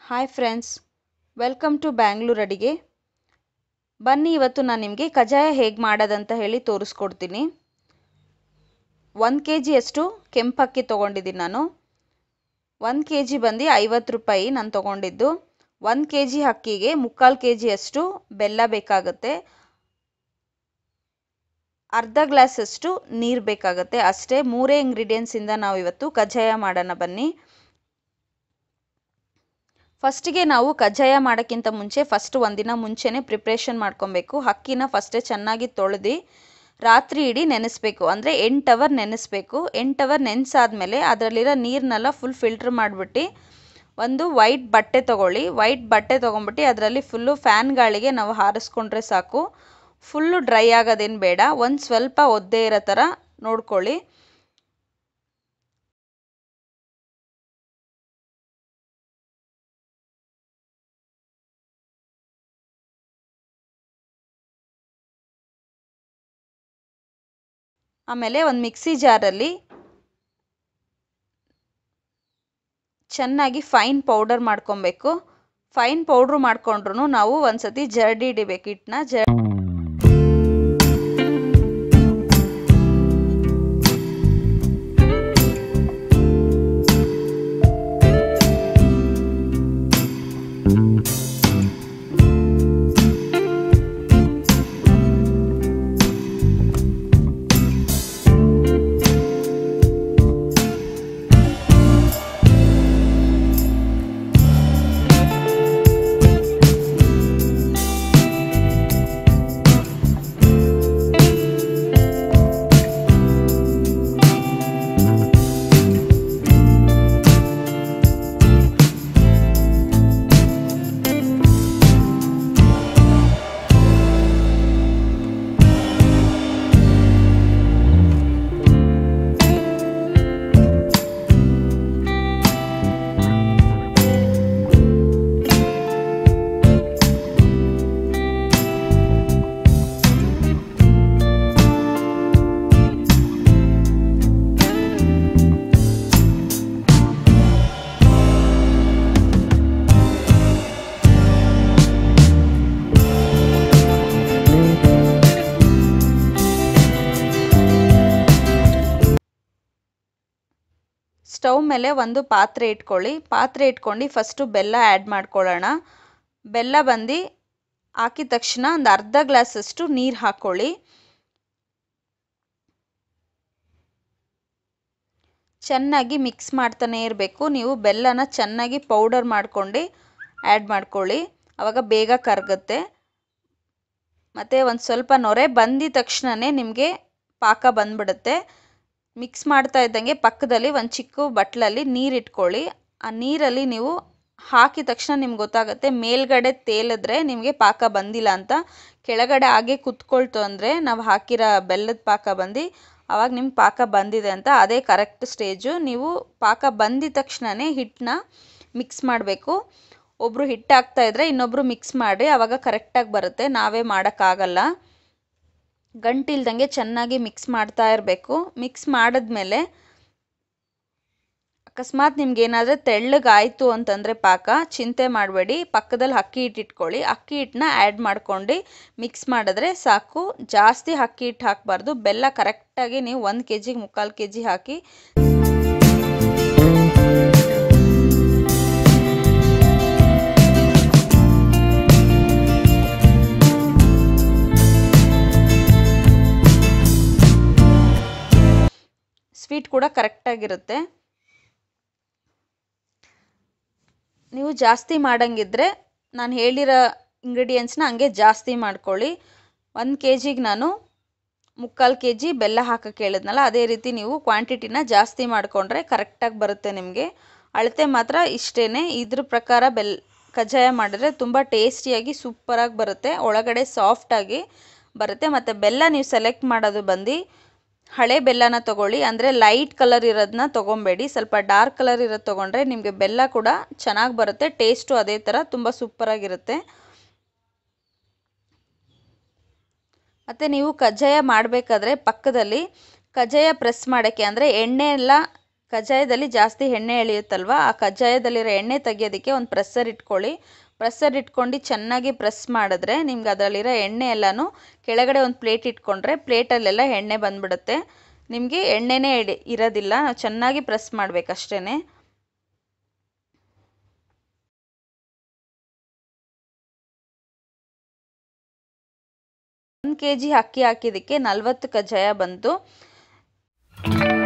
Hi friends, welcome to Bangalore ಅಡಿಗೆ. ಬನ್ನಿ, ಇವತ್ತು ನಾನು ನಿಮಗೆ ಕಜ್ಜಾಯ ಹೇಗೆ ಮಾಡೋದಂತ ಹೇಳಿ ತೋರಿಸ್ಕೊಡ್ತೀನಿ. 1 kg ಅಷ್ಟು ಕೆಂಪಕ್ಕಿ ತೊಗೊಂಡಿದ್ದೀನಿ ನಾನು. 1 kg ಬಂದು 50 ರೂಪಾಯಿ ನಾನು ತೊಗೊಂಡಿದ್ದು. 1 kg ಅಕ್ಕಿಗೆ 3/4 kg ಅಷ್ಟು ಬೆಲ್ಲ ಬೇಕಾಗುತ್ತೆ. ಅರ್ಧ ಗ್ಲಾಸಷ್ಟು ನೀರು ಬೇಕಾಗುತ್ತೆ. ಅಷ್ಟೇ, 3 ಇಂಗ್ರೀಡಿಯೆಂಟ್ಸಿಂದ ನಾವು ಇವತ್ತು ಕಜ್ಜಾಯ ಮಾಡೋಣ. ಬನ್ನಿ. ಫಸ್ಟಿಗೆ ನಾವು ಕಜ್ಜಾಯ ಮಾಡೋಕ್ಕಿಂತ ಮುಂಚೆ ಒಂದಿನ ಮುಂಚೆನೇ ಪ್ರಿಪ್ರೇಷನ್ ಮಾಡ್ಕೊಬೇಕು. ಅಕ್ಕಿನ ಫಸ್ಟೇ ಚೆನ್ನಾಗಿ ತೊಳೆದು ರಾತ್ರಿ ಇಡೀ ನೆನೆಸಬೇಕು. ಅಂದರೆ 8 ಅವರ್ ನೆನೆಸಬೇಕು. 8 ಅವರ್ ನೆನೆಸಾದ್ಮೇಲೆ ಅದರಲ್ಲಿರೋ ನೀರನ್ನೆಲ್ಲ ಫುಲ್ ಫಿಲ್ಟ್ರ್ ಮಾಡಿಬಿಟ್ಟು ಒಂದು ವೈಟ್ ಬಟ್ಟೆ ತೊಗೊಳ್ಳಿ. ವೈಟ್ ಬಟ್ಟೆ ತೊಗೊಂಬಿಟ್ಟು ಅದರಲ್ಲಿ ಫುಲ್ಲು ಫ್ಯಾನ್ ಗಾಳಿಗೆ ನಾವು ಹಾರಿಸ್ಕೊಂಡ್ರೆ ಸಾಕು. ಫುಲ್ಲು ಡ್ರೈ ಆಗೋದೇನು ಬೇಡ, ಒಂದು ಸ್ವಲ್ಪ ಒದ್ದೆ ಇರೋ ಥರ ನೋಡ್ಕೊಳ್ಳಿ. ಆಮೇಲೆ ಒಂದು ಮಿಕ್ಸಿ ಜಾರಲ್ಲಿ ಚೆನ್ನಾಗಿ ಫೈನ್ ಪೌಡರ್ ಮಾಡ್ಕೊಬೇಕು. ಫೈನ್ ಪೌಡ್ರು ಮಾಡ್ಕೊಂಡ್ರು ನಾವು ಒಂದ್ಸತಿ ಜರಡಿ ಹಿಡಿಬೇಕು. ಹಿಟ್ಟನ್ನ ಸ್ಟವ್ ಮೇಲೆ ಒಂದು ಪಾತ್ರೆ ಇಟ್ಕೊಳ್ಳಿ. ಪಾತ್ರೆ ಇಟ್ಕೊಂಡು ಫಸ್ಟು ಬೆಲ್ಲ ಆ್ಯಡ್ ಮಾಡ್ಕೊಳ್ಳೋಣ. ಬೆಲ್ಲ ಬಂದು ಹಾಕಿದ ತಕ್ಷಣ ಒಂದು ಅರ್ಧ ಗ್ಲಾಸಷ್ಟು ನೀರು ಹಾಕ್ಕೊಳ್ಳಿ. ಚೆನ್ನಾಗಿ ಮಿಕ್ಸ್ ಮಾಡ್ತಾನೆ ಇರಬೇಕು. ನೀವು ಬೆಲ್ಲನ ಚೆನ್ನಾಗಿ ಪೌಡರ್ ಮಾಡ್ಕೊಂಡು ಆ್ಯಡ್ ಮಾಡ್ಕೊಳ್ಳಿ, ಆವಾಗ ಬೇಗ ಕರಗುತ್ತೆ. ಮತ್ತು ಒಂದು ಸ್ವಲ್ಪ ನೊರೆ ಬಂದಿದ ತಕ್ಷಣವೇ ನಿಮಗೆ ಪಾಕ ಬಂದ್ಬಿಡುತ್ತೆ. ಮಿಕ್ಸ್ ಮಾಡ್ತಾ ಇದ್ದಂಗೆ ಪಕ್ಕದಲ್ಲಿ ಒಂದು ಚಿಕ್ಕ ಬಟ್ಲಲ್ಲಿ ನೀರು ಇಟ್ಕೊಳ್ಳಿ. ಆ ನೀರಲ್ಲಿ ನೀವು ಹಾಕಿದ ತಕ್ಷಣ ನಿಮ್ಗೆ ಗೊತ್ತಾಗುತ್ತೆ. ಮೇಲ್ಗಡೆ ತೇಲಿದ್ರೆ ನಿಮಗೆ ಪಾಕ ಬಂದಿಲ್ಲ ಅಂತ, ಕೆಳಗಡೆ ಹಾಗೆ ಕುತ್ಕೊಳ್ತು ಅಂದರೆ ನಾವು ಹಾಕಿರೋ ಬೆಲ್ಲದ ಪಾಕ ಬಂದು ಆವಾಗ ನಿಮ್ಗೆ ಪಾಕ ಬಂದಿದೆ ಅಂತ. ಅದೇ ಕರೆಕ್ಟ್ ಸ್ಟೇಜು. ನೀವು ಪಾಕ ಬಂದಿದ ತಕ್ಷಣವೇ ಹಿಟ್ಟನ್ನ ಮಿಕ್ಸ್ ಮಾಡಬೇಕು. ಒಬ್ಬರು ಹಿಟ್ಟು ಹಾಕ್ತಾಯಿದ್ರೆ ಇನ್ನೊಬ್ಬರು ಮಿಕ್ಸ್ ಮಾಡಿ, ಆವಾಗ ಕರೆಕ್ಟಾಗಿ ಬರುತ್ತೆ. ನಾವೇ ಮಾಡೋಕ್ಕಾಗಲ್ಲ. ಗಂಟಿಲ್ದಂಗೆ ಚೆನ್ನಾಗಿ ಮಿಕ್ಸ್ ಮಾಡ್ತಾ ಇರಬೇಕು. ಮಿಕ್ಸ್ ಮಾಡಿದ್ಮೇಲೆ ಅಕಸ್ಮಾತ್ ನಿಮ್ಗೇನಾದರೂ ತೆಳ್ಳಗಾಯಿತು ಅಂತಂದರೆ ಪಾಕ, ಚಿಂತೆ ಮಾಡಬೇಡಿ. ಪಕ್ಕದಲ್ಲಿ ಅಕ್ಕಿ ಹಿಟ್ಟು ಇಟ್ಕೊಳ್ಳಿ. ಅಕ್ಕಿ ಹಿಟ್ಟನ್ನ ಆ್ಯಡ್ ಮಾಡ್ಕೊಂಡು ಮಿಕ್ಸ್ ಮಾಡಿದ್ರೆ ಸಾಕು. ಜಾಸ್ತಿ ಅಕ್ಕಿ ಹಿಟ್ಟು ಹಾಕಬಾರ್ದು. ಬೆಲ್ಲ ಕರೆಕ್ಟಾಗಿ ನೀವು 1 kg 3/4 kg ಹಾಕಿ ಸ್ವೀಟ್ ಕೂಡ ಕರೆಕ್ಟಾಗಿರುತ್ತೆ. ನೀವು ಜಾಸ್ತಿ ಮಾಡೋಂಗಿದ್ರೆ ನಾನು ಹೇಳಿರೋ ಇಂಗ್ರೀಡಿಯೆಂಟ್ಸ್ನ ಹಂಗೆ ಜಾಸ್ತಿ ಮಾಡ್ಕೊಳ್ಳಿ. 1 kgಗೆ ನಾನು 3/4 kg ಬೆಲ್ಲ ಹಾಕೋಕ್ಕೆ ಹೇಳಿದ್ನಲ್ಲ, ಅದೇ ರೀತಿ ನೀವು ಕ್ವಾಂಟಿಟಿನ ಜಾಸ್ತಿ ಮಾಡಿಕೊಂಡ್ರೆ ಕರೆಕ್ಟಾಗಿ ಬರುತ್ತೆ ನಿಮಗೆ. ಅಳತೆ ಮಾತ್ರ ಇಷ್ಟೇ. ಇದ್ರ ಪ್ರಕಾರ ಕಜ್ಜಾಯ ಮಾಡಿದ್ರೆ ತುಂಬ ಟೇಸ್ಟಿಯಾಗಿ ಸೂಪರಾಗಿ ಬರುತ್ತೆ. ಒಳಗಡೆ ಸಾಫ್ಟಾಗಿ ಬರುತ್ತೆ. ಮತ್ತು ಬೆಲ್ಲ ನೀವು ಸೆಲೆಕ್ಟ್ ಮಾಡೋದು ಬಂದು ಹಳೆ ಬೆಲ್ಲನ ತೊಗೊಳ್ಳಿ. ಅಂದರೆ ಲೈಟ್ ಕಲರ್ ಇರೋದನ್ನ ತೊಗೊಬೇಡಿ. ಸ್ವಲ್ಪ ಡಾರ್ಕ್ ಕಲರ್ ಇರೋದು ತೊಗೊಂಡ್ರೆ ನಿಮಗೆ ಬೆಲ್ಲ ಕೂಡ ಚೆನ್ನಾಗಿ ಬರುತ್ತೆ. ಟೇಸ್ಟು ಅದೇ ಥರ ತುಂಬ ಸೂಪರಾಗಿರುತ್ತೆ. ಮತ್ತು ನೀವು ಕಜ್ಜಾಯ ಮಾಡಬೇಕಾದ್ರೆ ಪಕ್ಕದಲ್ಲಿ ಕಜ್ಜಾಯ ಪ್ರೆಸ್ ಮಾಡೋಕ್ಕೆ ಅಂದರೆ ಎಣ್ಣೆ ಎಲ್ಲ ಕಜ್ಜಾಯದಲ್ಲಿ ಜಾಸ್ತಿ ಎಣ್ಣೆ ಎಳೆಯುತ್ತಲ್ವ, ಆ ಕಜ್ಜಾಯದಲ್ಲಿರೋ ಎಣ್ಣೆ ತೆಗಿಯೋದಕ್ಕೆ ಒಂದು ಪ್ರೆಸ್ಸರ್ ಇಟ್ಕೊಳ್ಳಿ. ಪ್ರೆಸ್ಸರ್ ಇಟ್ಕೊಂಡು ಚೆನ್ನಾಗಿ ಪ್ರೆಸ್ ಮಾಡಿದ್ರೆ ನಿಮ್ಗೆ ಅದರಲ್ಲಿರೋ ಎಣ್ಣೆ ಎಲ್ಲನೂ ಕೆಳಗಡೆ ಒಂದು ಪ್ಲೇಟ್ ಇಟ್ಕೊಂಡ್ರೆ ಪ್ಲೇಟಲ್ಲೆಲ್ಲ ಎಣ್ಣೆ ಬಂದ್ಬಿಡುತ್ತೆ. ನಿಮಗೆ ಎಣ್ಣೆನೇ ಇರೋದಿಲ್ಲ. ನಾವು ಚೆನ್ನಾಗಿ ಪ್ರೆಸ್ ಮಾಡಬೇಕಷ್ಟೇ. 1 kg ಅಕ್ಕಿ ಹಾಕಿದ್ದಕ್ಕೆ 40 ಕಜ್ಜಾಯ ಬಂತು.